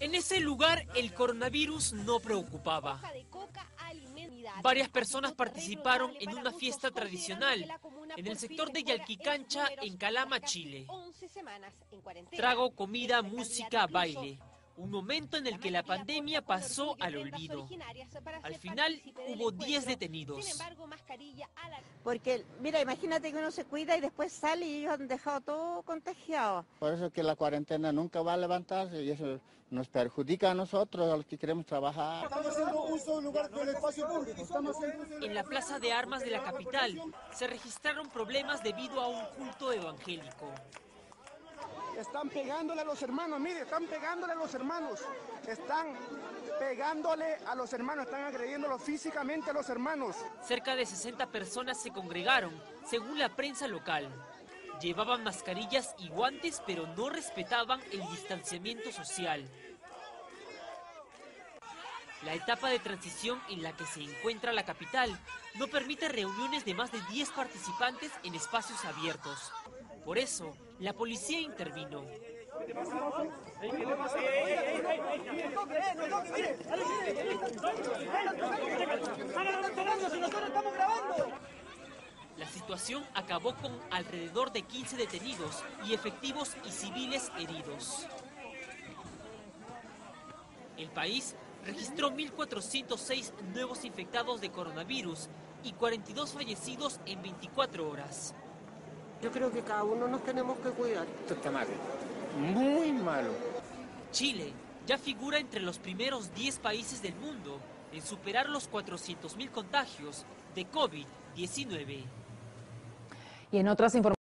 En ese lugar el coronavirus no preocupaba. Varias personas participaron en una fiesta tradicional en el sector de Yalquicancha, en Calama, Chile. Trago, comida, música, baile. Un momento en el que la pandemia pasó al olvido. Al final hubo 10 detenidos. Porque, mira, imagínate que uno se cuida y después sale y ellos han dejado todo contagiado. Por eso es que la cuarentena nunca va a levantarse y eso nos perjudica a nosotros, a los que queremos trabajar. Estamos haciendo uso del lugar del espacio público. En la plaza de armas de la capital se registraron problemas debido a un culto evangélico. Están pegándole a los hermanos, mire, están pegándole a los hermanos. Están pegándole a los hermanos, están agrediéndolos físicamente a los hermanos. Cerca de 60 personas se congregaron, según la prensa local. Llevaban mascarillas y guantes, pero no respetaban el distanciamiento social. La etapa de transición en la que se encuentra la capital no permite reuniones de más de 10 participantes en espacios abiertos. Por eso, la policía intervino. La situación acabó con alrededor de 15 detenidos y efectivos y civiles heridos. El país registró 1.406 nuevos infectados de coronavirus y 42 fallecidos en 24 horas. Yo creo que cada uno nos tenemos que cuidar. Esto está malo, muy malo. Chile ya figura entre los primeros 10 países del mundo en superar los 400.000 contagios de COVID-19. Y en otras informaciones.